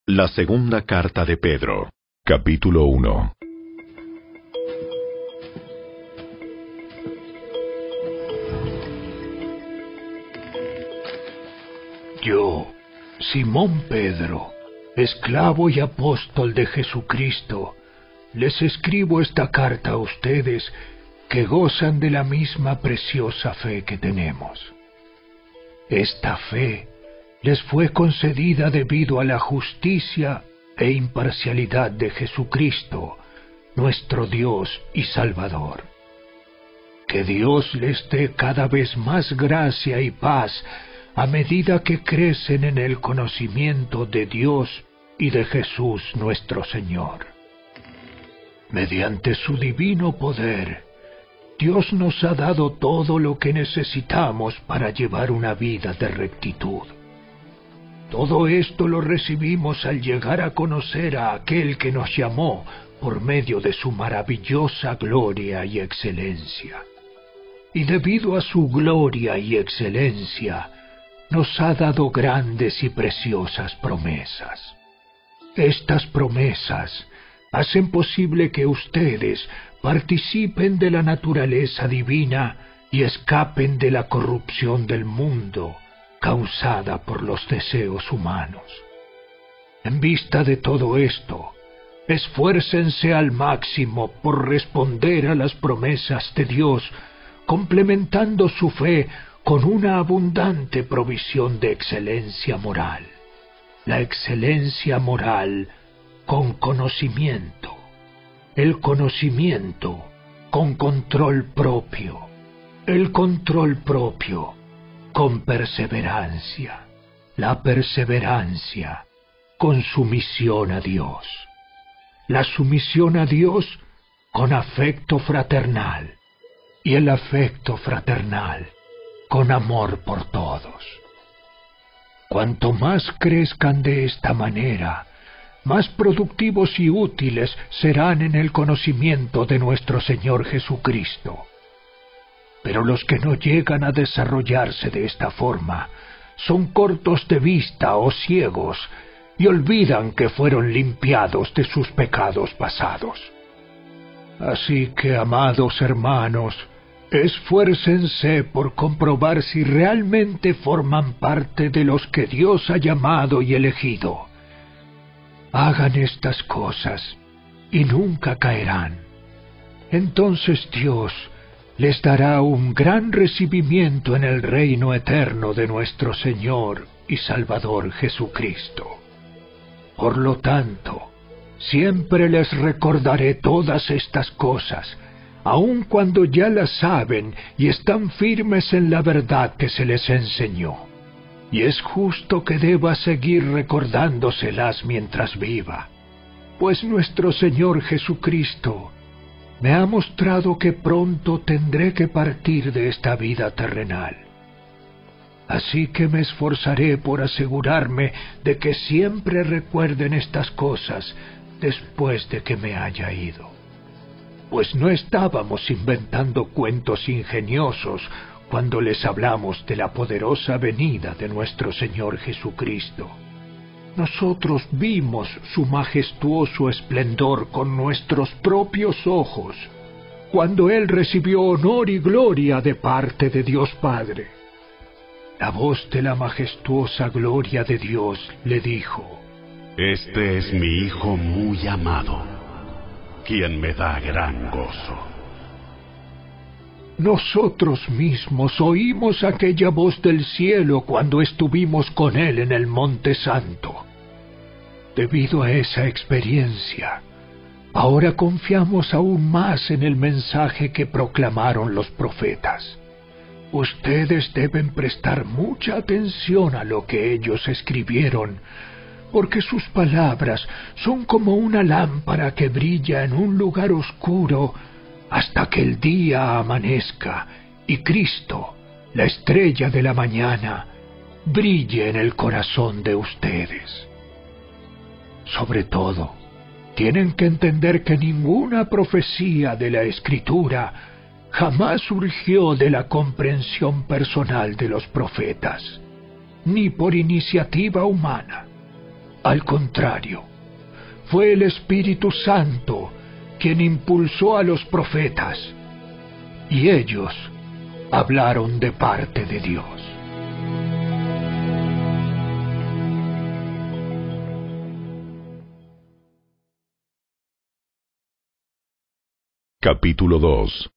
La segunda carta de Pedro, capítulo 1. Yo, Simón Pedro, esclavo y apóstol de Jesucristo, les escribo esta carta a ustedes que gozan de la misma preciosa fe que tenemos. Esta fe les fue concedida debido a la justicia e imparcialidad de Jesucristo, nuestro Dios y Salvador. Que Dios les dé cada vez más gracia y paz a medida que crecen en el conocimiento de Dios y de Jesús nuestro Señor. Mediante su divino poder, Dios nos ha dado todo lo que necesitamos para llevar una vida de rectitud. Todo esto lo recibimos al llegar a conocer a aquel que nos llamó por medio de su maravillosa gloria y excelencia. Y debido a su gloria y excelencia, nos ha dado grandes y preciosas promesas. Estas promesas hacen posible que ustedes participen de la naturaleza divina y escapen de la corrupción del mundo causada por los deseos humanos. En vista de todo esto, esfuércense al máximo por responder a las promesas de Dios, complementando su fe con una abundante provisión de excelencia moral. La excelencia moral con conocimiento, el conocimiento con control propio, el control propio con perseverancia, la perseverancia con sumisión a Dios, la sumisión a Dios con afecto fraternal y el afecto fraternal con amor por todos. Cuanto más crezcan de esta manera, más productivos y útiles serán en el conocimiento de nuestro Señor Jesucristo. Pero los que no llegan a desarrollarse de esta forma son cortos de vista o ciegos y olvidan que fueron limpiados de sus pecados pasados. Así que, amados hermanos, esfuércense por comprobar si realmente forman parte de los que Dios ha llamado y elegido. Hagan estas cosas y nunca caerán. Entonces Dios les dará un gran recibimiento en el reino eterno de nuestro Señor y Salvador Jesucristo. Por lo tanto, siempre les recordaré todas estas cosas, aun cuando ya las saben y están firmes en la verdad que se les enseñó. Y es justo que deba seguir recordándoselas mientras viva, pues nuestro Señor Jesucristo me ha mostrado que pronto tendré que partir de esta vida terrenal. Así que me esforzaré por asegurarme de que siempre recuerden estas cosas después de que me haya ido. Pues no estábamos inventando cuentos ingeniosos cuando les hablamos de la poderosa venida de nuestro Señor Jesucristo. Nosotros vimos su majestuoso esplendor con nuestros propios ojos, cuando Él recibió honor y gloria de parte de Dios Padre. La voz de la majestuosa gloria de Dios le dijo: Este es mi Hijo muy amado, quien me da gran gozo. Nosotros mismos oímos aquella voz del cielo cuando estuvimos con Él en el Monte Santo. Debido a esa experiencia, ahora confiamos aún más en el mensaje que proclamaron los profetas. Ustedes deben prestar mucha atención a lo que ellos escribieron, porque sus palabras son como una lámpara que brilla en un lugar oscuro hasta que el día amanezca y Cristo, la estrella de la mañana, brille en el corazón de ustedes. Sobre todo, tienen que entender que ninguna profecía de la Escritura jamás surgió de la comprensión personal de los profetas, ni por iniciativa humana. Al contrario, fue el Espíritu Santo quien impulsó a los profetas, y ellos hablaron de parte de Dios. Capítulo 2.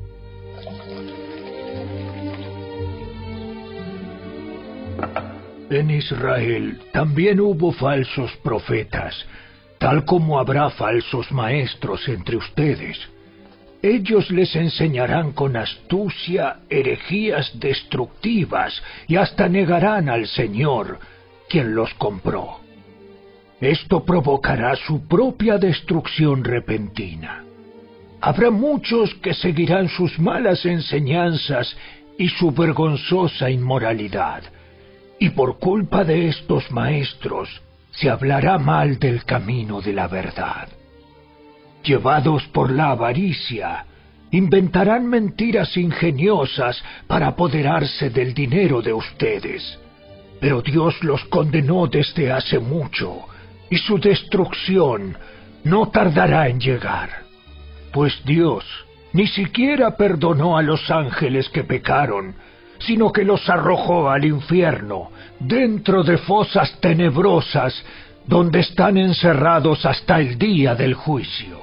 En Israel también hubo falsos profetas, tal como habrá falsos maestros entre ustedes. Ellos les enseñarán con astucia herejías destructivas y hasta negarán al Señor, quien los compró. Esto provocará su propia destrucción repentina. Habrá muchos que seguirán sus malas enseñanzas y su vergonzosa inmoralidad, y por culpa de estos maestros se hablará mal del camino de la verdad. Llevados por la avaricia, inventarán mentiras ingeniosas para apoderarse del dinero de ustedes. Pero Dios los condenó desde hace mucho, y su destrucción no tardará en llegar. Pues Dios ni siquiera perdonó a los ángeles que pecaron, sino que los arrojó al infierno, dentro de fosas tenebrosas, donde están encerrados hasta el día del juicio.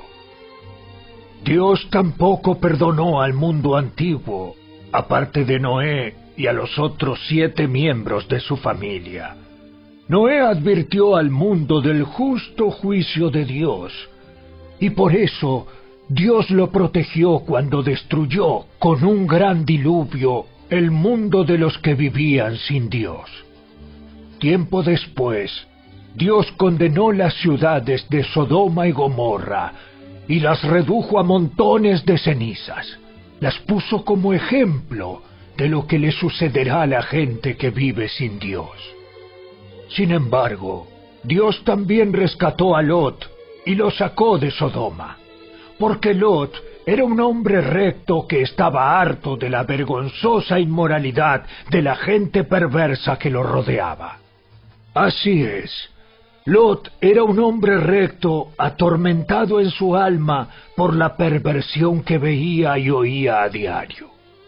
Dios tampoco perdonó al mundo antiguo, aparte de Noé y a los otros 7 miembros de su familia. Noé advirtió al mundo del justo juicio de Dios, y por eso Dios lo protegió cuando destruyó con un gran diluvio el mundo de los que vivían sin Dios. Tiempo después, Dios condenó las ciudades de Sodoma y Gomorra y las redujo a montones de cenizas. Las puso como ejemplo de lo que le sucederá a la gente que vive sin Dios. Sin embargo, Dios también rescató a Lot y lo sacó de Sodoma, porque Lot era un hombre recto que estaba harto de la vergonzosa inmoralidad de la gente perversa que lo rodeaba. Así es, Lot era un hombre recto, atormentado en su alma por la perversión que veía y oía a diario.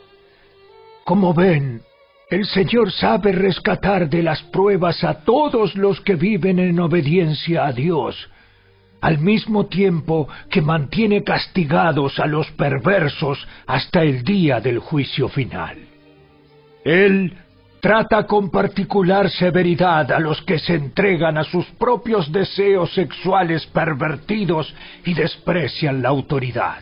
Como ven, el Señor sabe rescatar de las pruebas a todos los que viven en obediencia a Dios, al mismo tiempo que mantiene castigados a los perversos hasta el día del juicio final. Él trata con particular severidad a los que se entregan a sus propios deseos sexuales pervertidos y desprecian la autoridad.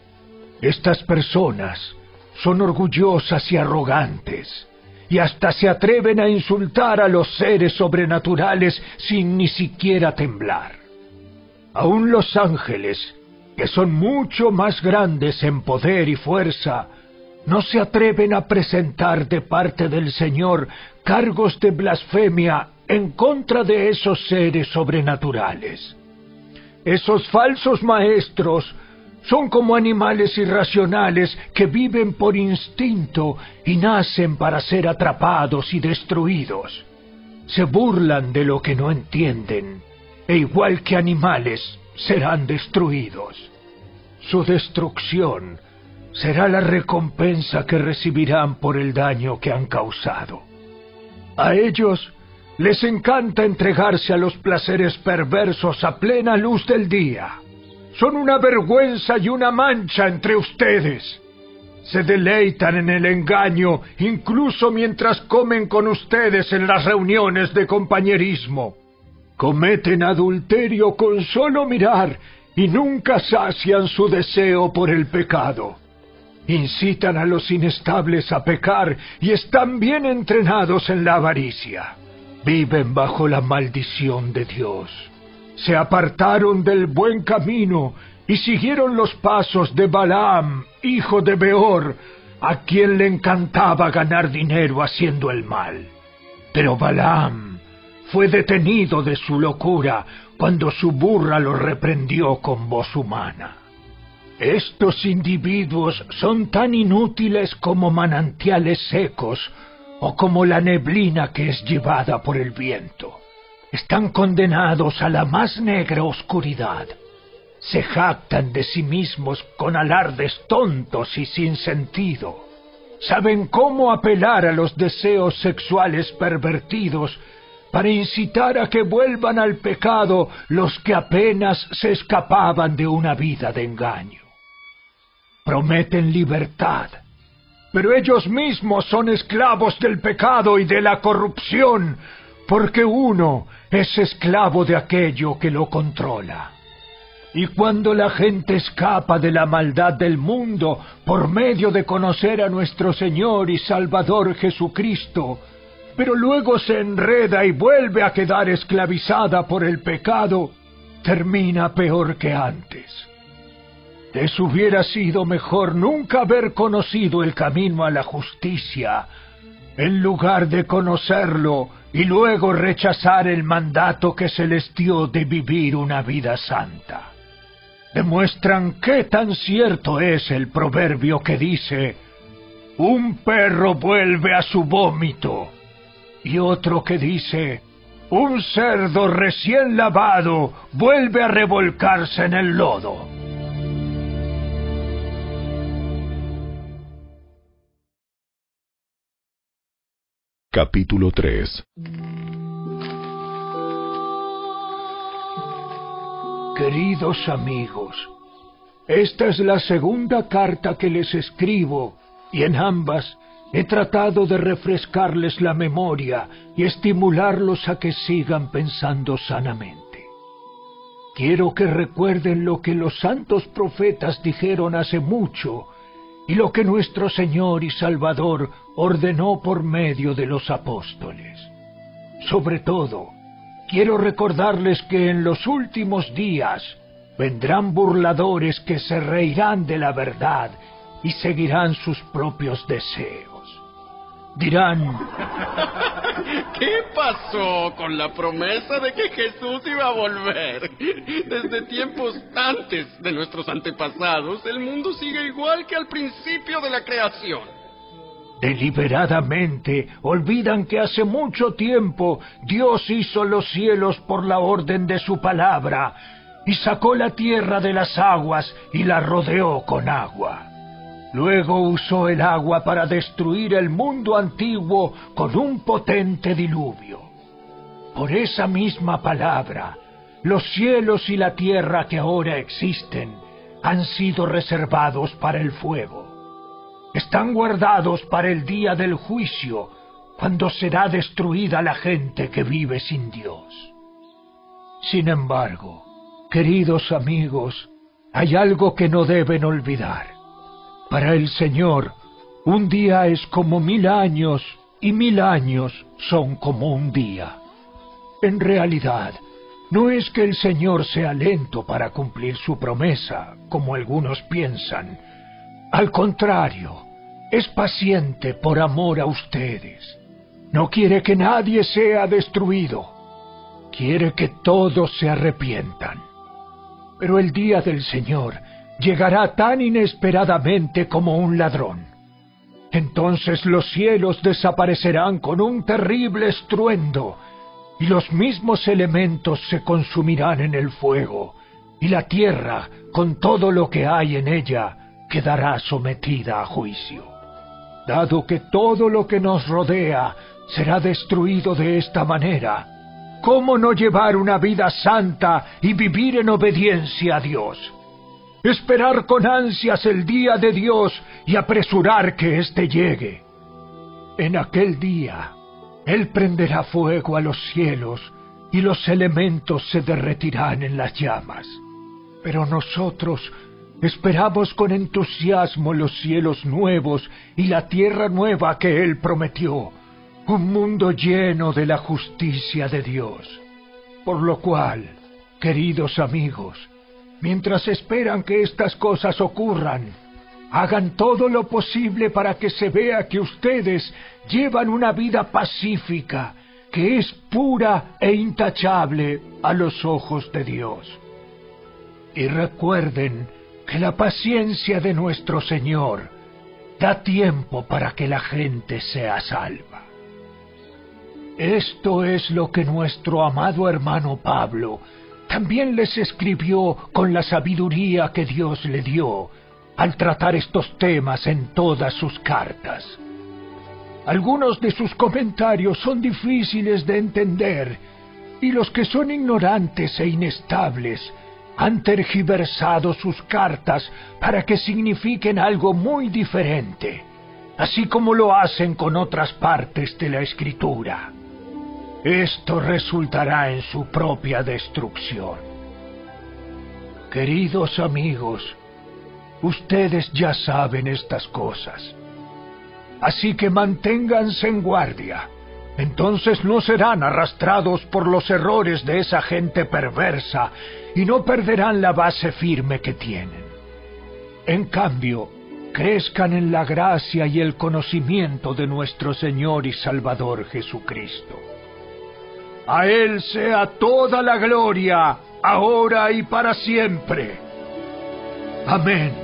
Estas personas son orgullosas y arrogantes, y hasta se atreven a insultar a los seres sobrenaturales sin ni siquiera temblar. Aún los ángeles, que son mucho más grandes en poder y fuerza, no se atreven a presentar de parte del Señor cargos de blasfemia en contra de esos seres sobrenaturales. Esos falsos maestros son como animales irracionales que viven por instinto y nacen para ser atrapados y destruidos. Se burlan de lo que no entienden, e igual que animales serán destruidos. Su destrucción será la recompensa que recibirán por el daño que han causado. A ellos les encanta entregarse a los placeres perversos a plena luz del día. Son una vergüenza y una mancha entre ustedes. Se deleitan en el engaño incluso mientras comen con ustedes en las reuniones de compañerismo. Cometen adulterio con solo mirar y nunca sacian su deseo por el pecado. Incitan a los inestables a pecar y están bien entrenados en la avaricia. Viven bajo la maldición de Dios. Se apartaron del buen camino y siguieron los pasos de Balaam, hijo de Beor, a quien le encantaba ganar dinero haciendo el mal. Pero Balaam fue detenido de su locura cuando su burra lo reprendió con voz humana. Estos individuos son tan inútiles como manantiales secos o como la neblina que es llevada por el viento. están condenados a la más negra oscuridad. Se jactan de sí mismos con alardes tontos y sin sentido. Saben cómo apelar a los deseos sexuales pervertidos para incitar a que vuelvan al pecado los que apenas se escapaban de una vida de engaño. Prometen libertad, pero ellos mismos son esclavos del pecado y de la corrupción, porque uno es esclavo de aquello que lo controla. Y cuando la gente escapa de la maldad del mundo por medio de conocer a nuestro Señor y Salvador Jesucristo, pero luego se enreda y vuelve a quedar esclavizada por el pecado, termina peor que antes. Les hubiera sido mejor nunca haber conocido el camino a la justicia, en lugar de conocerlo y luego rechazar el mandato que se les dio de vivir una vida santa. Demuestran qué tan cierto es el proverbio que dice: un perro vuelve a su vómito, y otro que dice: un cerdo recién lavado vuelve a revolcarse en el lodo. Capítulo 3. Queridos amigos, esta es la segunda carta que les escribo, y en ambas he tratado de refrescarles la memoria y estimularlos a que sigan pensando sanamente. Quiero que recuerden lo que los santos profetas dijeron hace mucho, y lo que nuestro Señor y Salvador ordenó por medio de los apóstoles. Sobre todo, quiero recordarles que en los últimos días vendrán burladores que se reirán de la verdad y seguirán sus propios deseos. Dirán: ¿qué pasó con la promesa de que Jesús iba a volver? Desde tiempos antes de nuestros antepasados, el mundo sigue igual que al principio de la creación. Deliberadamente olvidan que hace mucho tiempo Dios hizo los cielos por la orden de su palabra y sacó la tierra de las aguas y la rodeó con agua. Luego usó el agua para destruir el mundo antiguo con un potente diluvio. Por esa misma palabra, los cielos y la tierra que ahora existen han sido reservados para el fuego. Están guardados para el día del juicio, cuando será destruida la gente que vive sin Dios. Sin embargo, queridos amigos, hay algo que no deben olvidar. Para el Señor, un día es como 1000 años, y 1000 años son como un día. En realidad, no es que el Señor sea lento para cumplir su promesa, como algunos piensan. Al contrario, es paciente por amor a ustedes. No quiere que nadie sea destruido. Quiere que todos se arrepientan. Pero el día del Señor llegará tan inesperadamente como un ladrón. Entonces los cielos desaparecerán con un terrible estruendo, y los mismos elementos se consumirán en el fuego, y la tierra, con todo lo que hay en ella, quedará sometida a juicio. Dado que todo lo que nos rodea será destruido de esta manera, ¿cómo no llevar una vida santa y vivir en obediencia a Dios? Esperar con ansias el día de Dios y apresurar que éste llegue. En aquel día, Él prenderá fuego a los cielos y los elementos se derretirán en las llamas. Pero nosotros esperamos con entusiasmo los cielos nuevos y la tierra nueva que Él prometió, un mundo lleno de la justicia de Dios. Por lo cual, queridos amigos, mientras esperan que estas cosas ocurran, hagan todo lo posible para que se vea que ustedes llevan una vida pacífica, que es pura e intachable a los ojos de Dios. Y recuerden que la paciencia de nuestro Señor da tiempo para que la gente sea salva. Esto es lo que nuestro amado hermano Pablo también les escribió con la sabiduría que Dios le dio al tratar estos temas en todas sus cartas. Algunos de sus comentarios son difíciles de entender, y los que son ignorantes e inestables han tergiversado sus cartas para que signifiquen algo muy diferente, así como lo hacen con otras partes de la Escritura. Esto resultará en su propia destrucción. Queridos amigos, ustedes ya saben estas cosas. Así que manténganse en guardia. Entonces no serán arrastrados por los errores de esa gente perversa y no perderán la base firme que tienen. En cambio, crezcan en la gracia y el conocimiento de nuestro Señor y Salvador Jesucristo. A Él sea toda la gloria, ahora y para siempre. Amén.